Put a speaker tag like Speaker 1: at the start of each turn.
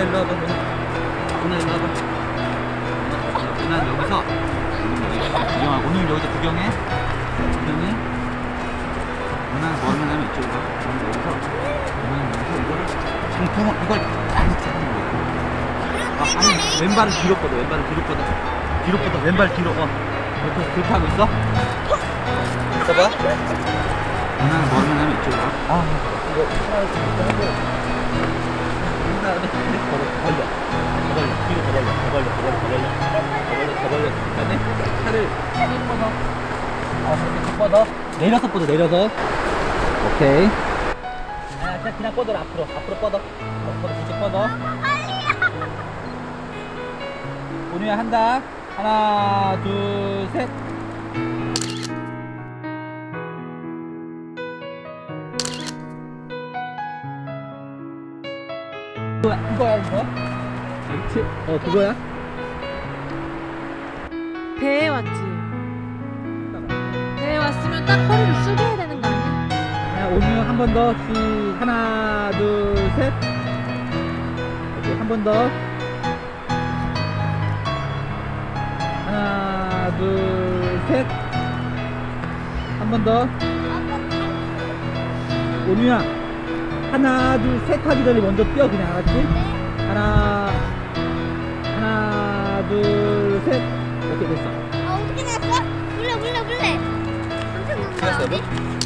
Speaker 1: 일로 와봐. 누나 일로 와봐. 누나 여기서 구경하고 오늘 여기서 구경해. 누나는 뭐 하면 하면 이쪽으로 가. 누나는 여기서 이거를 상품을 이걸 딱 잡는 거야. 아니 왼발을 뒤로 뻗어. 뒤로 뻗어. 왼발 뒤로. 그렇게 하고 있어? 있어봐. 누나는 뭐 하면 하면 이쪽으로 가. 이거 하나를 좀 하고. 뒤로 더 벌려. 그다음에 차를 뻗어. 이렇게 뻗어. 내려서 뻗어. 오케이. 그냥 뻗어라. 앞으로 뻗어. 이렇게 뻗어. 오누야 한다. 하나, 둘, 셋. 이거야. 그렇지. 그거야.
Speaker 2: 배에 왔지. 배에 왔으면 딱 허리를 숙여야 되는 거 아니야?
Speaker 1: 오늘 한 번 더. 하나, 둘, 셋. 오케이, 한 번 더. 하나, 둘, 셋. 한 번 더. 오누야, 하나, 둘, 셋 하기 전에 먼저 뛰어. 그냥 알았지? 하나, 둘, 셋. 오케이, 됐어.
Speaker 3: 어떻게 났어? 몰래. 깜짝 놀랐어.